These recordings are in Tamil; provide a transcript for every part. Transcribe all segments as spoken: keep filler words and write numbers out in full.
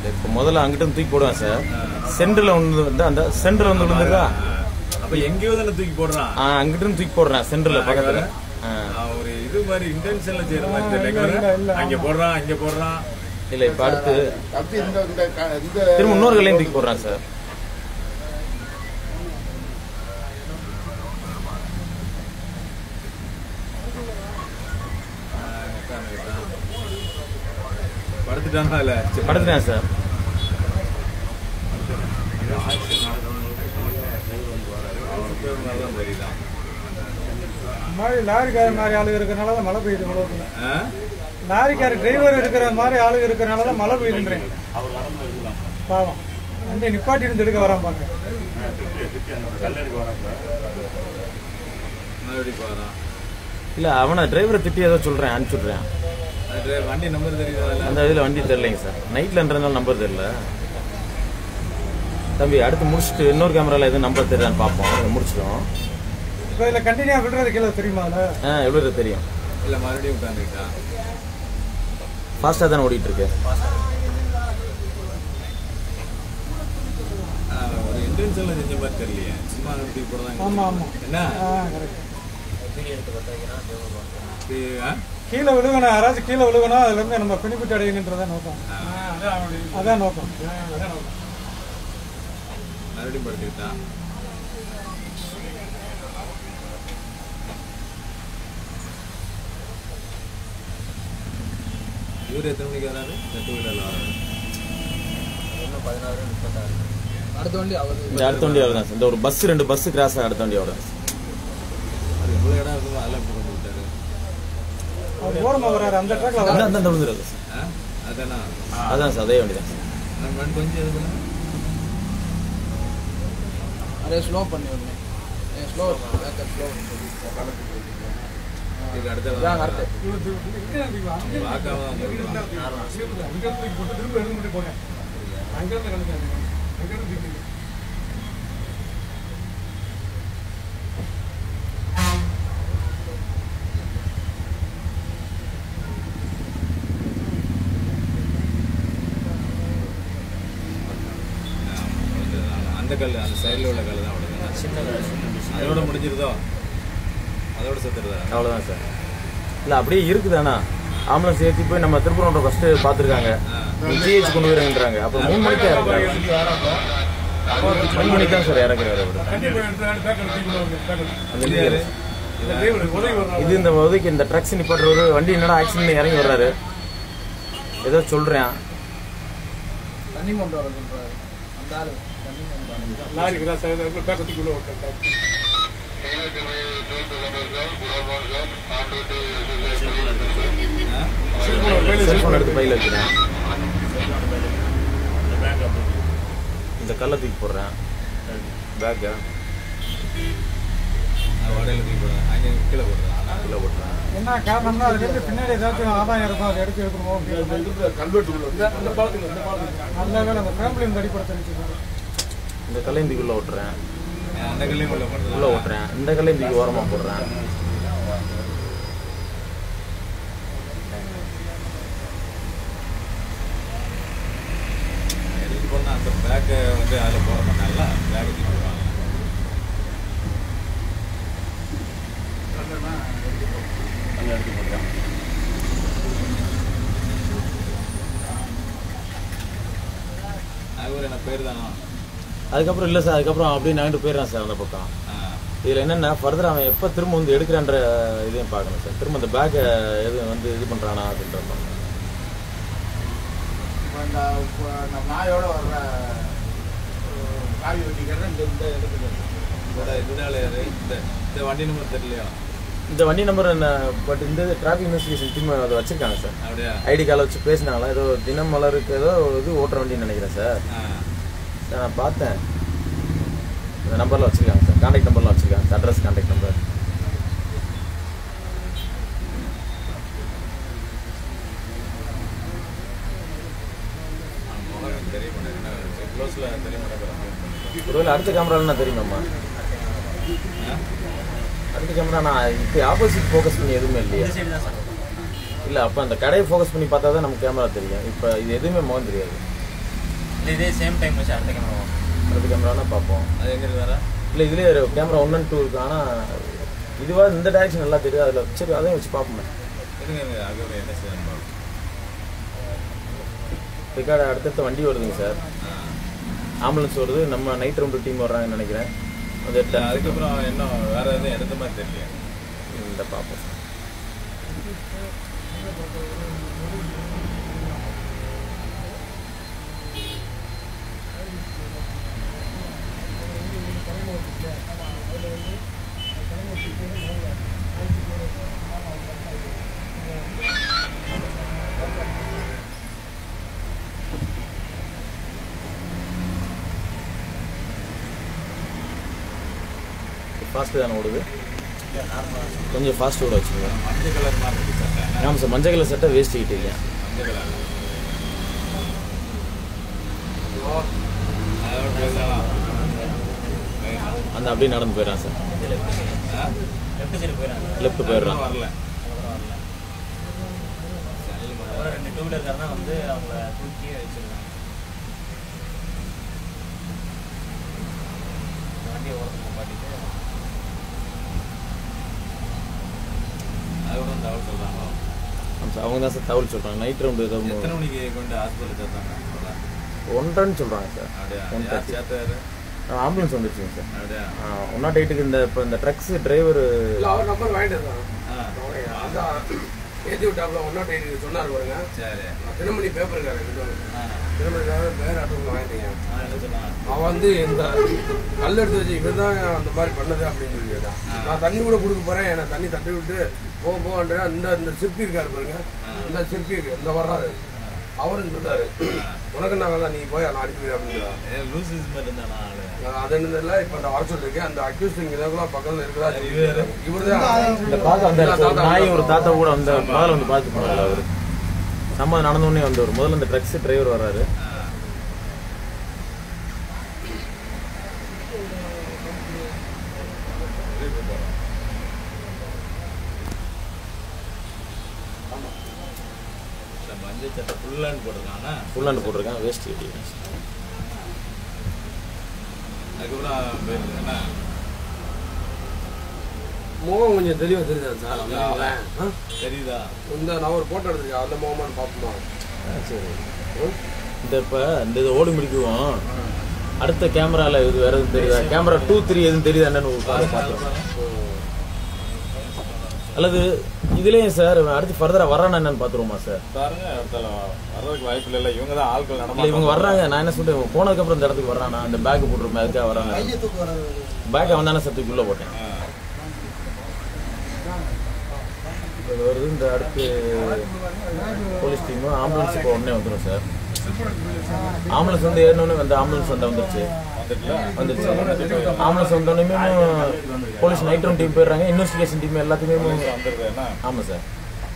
இப்போ முதல்ல அங்கிட்ட தூக்கி போடுவேன் சார். சென்டர்ல ஒன்று அந்த சென்டர்ல வந்து விழுந்துருக்கா. அப்ப எங்கேயோ தானே தூக்கி போடுறான். அங்கிட்ட தூக்கி போடுறேன் சென்டர்ல பக்கத்துல. ஒரு இது மாதிரி இன்டென்ஷன்ல செய்யற மாதிரி தெரியல. அங்க போடுறான் இங்க போடுறான். இல்ல இப்ப அடுத்து திரும்ப இன்னொரு கல்லையும் தூக்கி போடுறான் சார். படுத்துட்டானா இல்ல? படுத்துட்டேன் சார். லாரிக்கார மாதிரி ஆளுங்க இருக்கிறனால மழை பெய்யுது. லாரிக்கார டிரைவர் இருக்கிற மாதிரி ஆளுங்க இருக்கிறனால மழை பெய்யுதுன்றேன். பாவம் வண்டி நிப்பாட்டி இருந்து எடுக்க வரான் பாக்க. இல்ல அவனை டிரைவரை திட்டி ஏதோ சொல்றேன், அனுப்பிச்சுடுறேன். வண்டி நம்பர் தெரியல. அந்த இதுல வண்டி தெரியலைங்க சார். நைட்லன்றதுனால நம்பர் தெரியல. தம்பி அடுத்து முடிச்சுட்டு இன்னொரு கேமரால எதுவும் நம்பர் தெரியான்னு பார்ப்போம். முடிச்சிடும். இப்போ இதில் கண்டினியூ விடுறது கிலோ தெரியுமா? ஆ எவ்வளோ தெரியும். இல்லை மறுபடியும் விட்டாந்துக்கிட்டா ஃபாஸ்ட்டாக தானே ஓடிட்டு இருக்கு. ஒரு இன்டென்ஷனில் செஞ்ச மாதிரி தெரியலையே. சும்மா தூக்கி போடுறாங்க. ஆமாம் ஆமாம். என்ன கீழே விழுகணும், யாராச்சும் கீழே விழுகணும், அதுல இருந்து நம்ம பெனிஃபிட் அடையணுன்றதான் நோக்கம். அதான் நோக்கம். மறுபடியும் படுத்துக்கிட்டா இவர் எத்தனை மணிக்கு வராரு? எட்டு வீலர்ல வராரு. பதினாறு முப்பத்தாறு அடுத்த வண்டி அவர் அடுத்த வண்டி அவர் தான். இந்த ஒரு பஸ் ரெண்டு பஸ் கிராஸ் அடுத்த வண்டி அவர். அது எவ்வளோ இடம் இருக்குமோ அதெல்லாம் இப்படி கொண்டு விட்டாரு. அவர் ஓரமாக வர்றாரு அந்த ட்ராக்ல. அந்த விழுந்துருது. அதானா? அதான் சார் அதே வண்டி தான். கொஞ்சம் இது பண்ண அதே ஸ்லோ பண்ணி விடுங்க. ஸ்லோ பேக்கப் ஸ்லோ இது அடுத்த அந்த கல் அந்த சைடில் உள்ள கல் தான் அவ்வளோதான். சின்ன அதோட முடிஞ்சிருதோ? அதோட செத்துருதா? அவ்வளோதான் சார். இல்லை அப்படியே இருக்குதாண்ணா. ஆம்புலன்ஸ் ஏற்றி போய் நம்ம திருப்பூர் ஃபர்ஸ்ட் பார்த்துருக்காங்க. ஜிஹெச் கொண்டு போயிருங்கிறாங்க. அப்புறம் மூணு மணிக்கு இறக்குறாங்க. மூணு மணிக்கு தான் சார் இறக்குறாரு. இது இந்த உதவிக்கு இந்த ட்ரக்ஸ் நிப்பாட்டுற வண்டி என்னடா ஆக்சிடென்ட் இறங்கி வர்றாரு. ஏதோ சொல்றேன். தண்ணி கொண்டு வர சொல்றாரு அந்த ஆளு. லாரி கிராஸ் ஆகுது பேக்கத்துக்குள்ள ஓட்டா. செல்போன் எடுத்து பையில வைக்கிறேன். இந்த கல்லை தூக்கி போடுறேன். பேக்கா வடையில தூக்கி போடுறேன். அங்கே கீழே போடுறேன். கீழே போட்டுறேன். என்ன காரணம்னா அதுல இருந்து பின்னாடி ஏதாச்சும் ஆதாயம் இருக்கும், அதை எடுத்து எடுக்கணும். நல்ல வேலை அந்த ஃபேமிலி இந்த அடிப்படை தெரிஞ்சுக்கணும். இந்த கல்லையும் தூக்கி உள்ள ஓட்டுறேன். அந்த கல்லையும் உள்ள போடுறேன். உள்ள ஓட்டுறேன். இந்த கல்லையும் தூக்கி ஓரமா போடுறேன். எடுத்து போனா அந்த பேக்கை வந்து அதில் போட மாட்டாங்கல்ல. பேக்கை தூக்கி போடுவாங்க. எடுத்து போடுறேன். அது ஒரு என்ன பேர் தானா? அதுக்கப்புறம் இல்லை சார். அதுக்கப்புறம் அப்படியே நாங்கிட்டு போயிடுறான் சார் அந்த பக்கம். இதில் என்னென்னா ஃபர்தர் அவன் எப்போ திரும்ப வந்து எடுக்கிறான்ற இதையும் பார்க்கணும் சார். திரும்ப அந்த பேக்கை எது வந்து இது பண்ணுறானா அப்படின்ற மாதிரி. நாயோட வர்ற காய் வெட்டிக்கிறேன். இந்த இந்த இடத்துக்கு இந்த இந்த வண்டி நம்பர் தெரியலையா? இந்த வண்டி நம்பர் என்ன பட் இந்த டிராஃபிக் இன்வெஸ்டிகேஷன் டீம் அதை வச்சிருக்காங்க சார். அப்படியா? ஐடி கார்டை வச்சு பேசினாங்களா ஏதோ தினம் மலருக்கு ஏதோ இது ஓட்டுற வண்டின்னு நினைக்கிறேன் சார். நான் பார்த்தேன். இந்த நம்பர்லாம் வச்சுருக்காங்க சார். கான்டாக்ட் நம்பர்லாம் வச்சுருக்காங்க சார். Address contact number. ஒருவேளை அடுத்த கேமராவில் நான் தெரியுமாம்மா? அடுத்த கேமரா நான் இப்போ ஆப்போசிட் ஃபோக்கஸ் பண்ணி எதுவுமே இல்லையா? இல்லை அப்போ அந்த கடையை ஃபோக்கஸ் பண்ணி பார்த்தா தான் நமக்கு கேமரா தெரியும். இப்போ இது எதுவுமே முகம் தெரியாது. இதே சேம் டைம் வச்சு அடுத்த கேமரா அடுத்த கேமரானா பார்ப்போம். அது எங்கே இருக்குதாரா? இல்லை இதுலேயே கேமரா ஒன் அண்ட் டூ இருக்குது. ஆனால் இதுவாக இந்த டேரக்ஷன் நல்லா தெரியுது. அதில் சரி அதையும் வச்சு பார்ப்போமே. இருங்க அது என்ன செய்யணும் ரெக்கார்டு அடுத்தடுத்த வண்டி வருதுங்க சார். ஆம்புலன்ஸ் வருது. நம்ம நைட் ரவுண்டு டீம் வர்றாங்கன்னு நினைக்கிறேன். அது அதுக்கப்புறம் இன்னும் வேறு எதுவும் எடுத்த மாதிரி தெரியல. இந்த பார்ப்போம் சார். ஃபாஸ்ட்டு தானே ஓடுது. கொஞ்சம் ஃபாஸ்ட் ஓட வச்சுருங்க. மஞ்சள் கலர் மாதிரி சட்டை. ஆமாம் சார். மஞ்சள் கலர் சட்டை வேஸ்ட் கிட்டே இல்லையா? மஞ்சள் கலர் அந்த அப்படியே நடந்து போயிடறான் சார். லெஃப்ட் சைடு போயிடறாங்க. லெஃப்ட் போயிடறான். வரல ரெண்டு டூ வீலர்காரனா வந்து அவங்கள தூக்கி வச்சிருக்காங்க. வண்டியை ஓரத்துக்கு பாட்டிட்டு அது கூட தகவல் சொல்கிறாங்க. ஆமாம் சார். அவங்க தான் சார் தகவல் சொல்கிறாங்க. நைட் ரவுண்டு ஏதோ எத்தனை மணிக்கு கொண்டு ஹாஸ்பிட்டல் சேர்த்தாங்க? ஒன்றரைன்னு சொல்கிறாங்க சார். ஒன் தேர்ட்டி சேர்த்தாரு. ஆம்புலன்ஸ் வந்துருச்சுங்க சார். அப்படியா? ஒன் நாட் எயிட்டுக்கு இந்த இப்போ இந்த ட்ரக்ஸ் டிரைவர் அவர் நம்பர் வாங்கிட்டு இருக்கான். அதான் ஏற்றி விட்டாப்புல ஒன் நாட் எயிட் சொன்னார் பாருங்க. சரி. தினமணி பேப்பர் இருக்காரு. தினமணி வேறு ஆட்டோவில் வாங்கிட்டீங்க. என்ன சொன்னாங்க? அவன் வந்து இந்த கல் எடுத்து வச்சு இவர் தான் அந்த மாதிரி பண்ணது அப்படின்னு சொல்லி கேட்டான். நான் தண்ணி கூட கொடுக்க போறேன். எனக்கு தண்ணி தட்டி விட்டு போக போகன்ற இந்த இந்த சிற்பி இருக்காரு பாருங்க. இந்த சிற்பி இருக்கு இந்த வர்றாரு. அவரும் சொல்றாரு உனக்கு நாங்கள் தான் நீ போய் அதை அனுப்பி அப்படின்னு. லூஸ் மாதிரி இருந்தானா ஆளு? அது என்னதில்ல இப்போ அந்த வர சொல்லிருக்கேன். அந்த அக்யூஸ்ட் இங்கே இதெல்லாம் பக்கத்தில் இருக்கிறா. இவர் தான் இந்த பார்க்க அந்த நாய் ஒரு தாத்தா கூட அந்த முதல்ல வந்து பார்த்து போனாங்க. அவர் சம்மந்தம் நடந்த உடனே வந்து ஒரு முதல்ல இந்த ட்ரக்ஸ் டிரைவர் வர்றாரு. மஞ்சள் சட்டை ஃபுல்லான்னு போட்டிருக்காங்க. ஃபுல்லாண்டு போட்டிருக்கான். வேஸ்ட் கட்டி. அதுக்கப்புறம் போயிருக்கேன்னா முகம் கொஞ்சம் தெளிவா தெரியுதா சார்? தெரியுதா? இந்த நான் ஒரு போட்டோ எடுத்துருக்கேன். அந்த முகமானு பார்ப்போமா? சரி. இந்த இப்போ இந்த இது ஓடி முடிக்குவோம். அடுத்த கேமராவில் இது வேறு எதுவும் தெரியுதா? கேமரா டூ த்ரீ எதுவும் தெரியுதா என்னன்னு பார்த்துருவோம். அல்லது இதுலேயும் சார் அடுத்து ஃபர்தராக வர்றானா என்னன்னு பார்த்துருவோமா சார்? பாருங்க வர்றதுக்கு வாய்ப்பு இல்லை. இவங்க தான் ஆட்கள் இல்லை இவங்க வர்றாங்க. நான் என்ன சொல்றேன் போனதுக்கப்புறம் இந்த இடத்துக்கு வர்றானா அந்த பேக்கு போட்டுருப்பேன். அதுக்காக வர்றாங்க. பேக்கை வந்தானே சத்துக்கு உள்ளே போட்டேன். இது வருது. இந்த அடுத்து போலீஸ் டீமும் ஆம்புலன்ஸ் இப்போ உடனே வந்துடும் சார். ஆம்புலன்ஸ் வந்து ஏறினோடனே வந்து ஆம்புலன்ஸ் வந்து வந்துருச்சு வந்துருச்சு ஆம்புலன்ஸ் வந்தோடனே போலீஸ் நைட் ரவுண்ட் டீம் போயிடுறாங்க. இன்வெஸ்டிகேஷன் டீம் எல்லாத்துக்குமே வந்துருது. ஆமாம் சார்.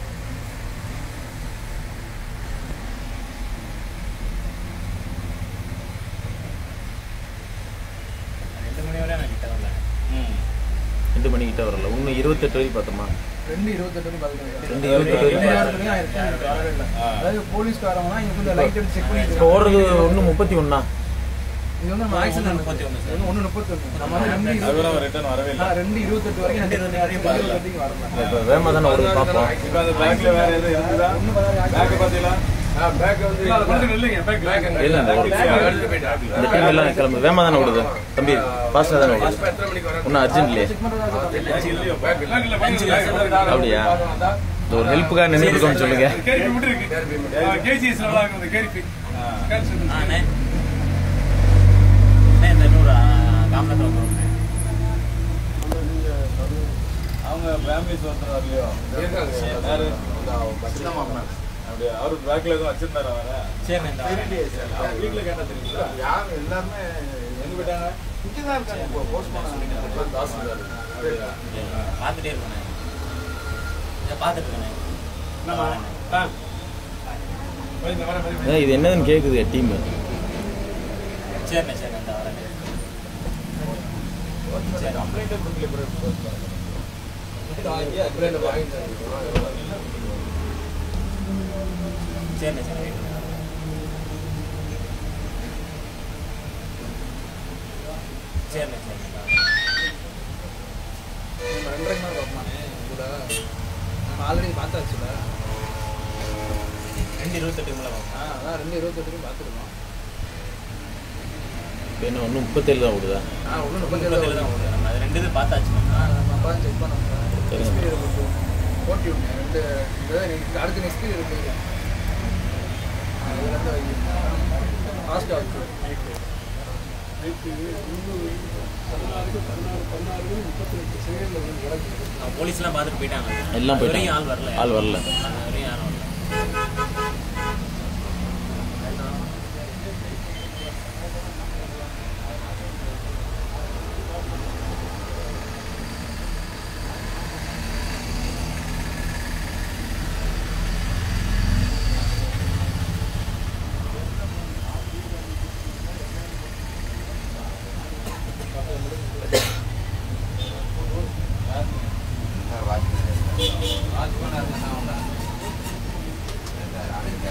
ரெண்டு மணி வரை நான் கிட்ட வரல. ரெண்டு மணி கிட்ட வரல. இன்னும் இருபத்தெட்டு வரைக்கும் பார்த்தோமா? ரெண்டு இருபத்தெட்டு வரைக்கும் பார்த்துக்கோங்க. ரெண்டு இருபத்தெட்டு வரைக்கும். அதாவது போலீஸ்காரங்க தான் இங்க கொஞ்சம் லைட் எடுத்து செக் பண்ணி இப்போ ஓடுறது ஒன்று முப்பத்தி ஒன்னா? இது வந்து ஆக்சிடென்ட் முப்பத்தி ஒன்று சார். ஒன்று முப்பத்தி ஒன்று. நம்ம வந்து ரெண்டு அதுவும் ரிட்டர்ன் வரவே இல்லை. ரெண்டு இருபத்தெட்டு வரைக்கும் ரெண்டு இருபத்தி வரைக்கும் வரலாம். இப்போ வேகமாக தானே ஓடுது பார்ப்போம். இப்போ அந்த பேக்ல வேற எதுவும் இருக்குதா? பேக் பார்த்தீங்களா? பேக் வந்து இல்லை இந்த டீம் எல்லாம் கிளம்பு வேகமாக தானே ஓடுது தம்பி. ஃபாஸ்ட்டாக தானே ஓடுது. எத்தனை மணிக்கு வர ஒன்றும் அர்ஜென்ட் இல்லையே? அப்படியா? இந்த ஒரு ஹெல்ப்புக்காக நின்றுட்டு இருக்கோம்னு சொல்லுங்க. அவங்க ஃபேமிலிஸ் வந்து வரலையோ? யாரு? அப்படியா? அவரு பேக்ல எதுவும் வச்சிருந்தாரா வேற? சரி வீட்டில் கேட்டா தெரியுங்களா? யாரும் எல்லாருமே எங்க போயிட்டாங்க? இங்கதான் இருக்காங்க. இப்போ போஸ்ட் பண்ண தாசில்தார் பார்த்துட்டே இருக்கேன். பார்த்துட்டு இருக்கேன். இது என்னதுன்னு கேட்குது டீம். சரிண்ணே சரி அந்த வரேன். கம்ப்ளைண்ட் சரிண்ணே சரி பார்த்தாச்சுல. ரெண்டு இருபத்தெட்டு மேலே ஆ அதான் ரெண்டு இருபத்தெட்டுலையும் பார்த்துருக்கோம். என்ன ஒன்று முப்பத்தேழு தான் ஓடுதா? ஆ ஒன்று முப்பத்தேழு முப்பத்தேழு தான் ஓடுது. நம்ம அது ரெண்டு இது பார்த்தாச்சு. ஆ நம்ம அப்பா செக் பண்ணோம். சரிங்க. எக்ஸ்பீரியர் இருக்கு ஓட்டி விட்டேன் ரெண்டு இதுதான் அடுத்த எக்ஸ்பீரியர் இருக்கு. அதுலேருந்து ஃபாஸ்ட் ஆகுது. போலீஸ்லாம் பார்த்துட்டு போயிட்டாங்க. எல்லாம் அது வரையும் போயிட்டாங்க. ஆள் வரல. ஆள் வரல. அது வரையும் யாரும் வரல.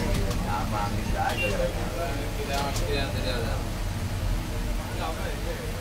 தெரியாது.